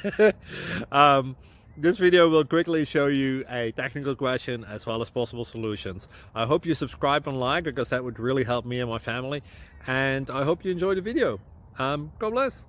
um, this video will quickly show you a technical question as well as possible solutions. I hope you subscribe and like, because that would really help me and my family. And I hope you enjoy the video. God bless.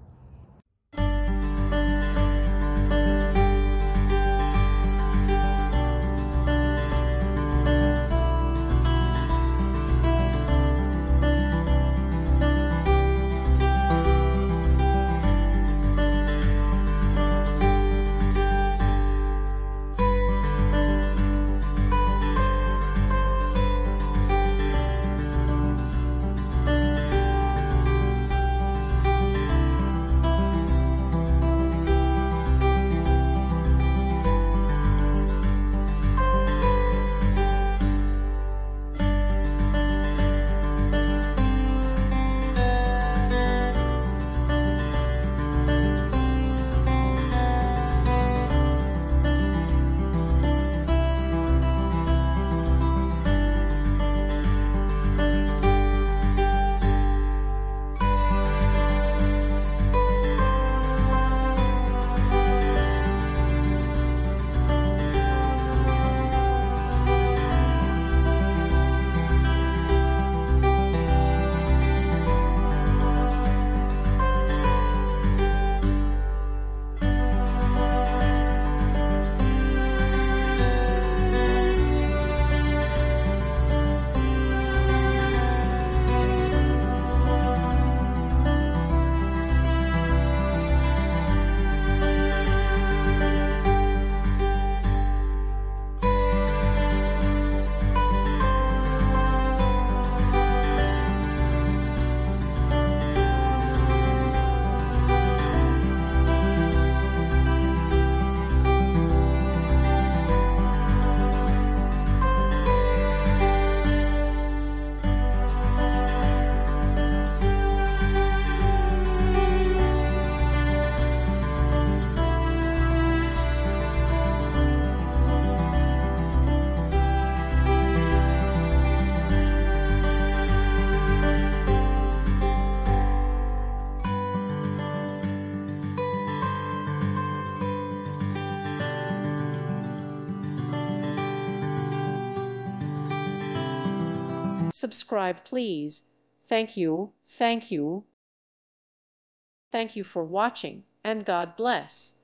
Subscribe, please. Thank you, thank you. Thank you for watching, and God bless.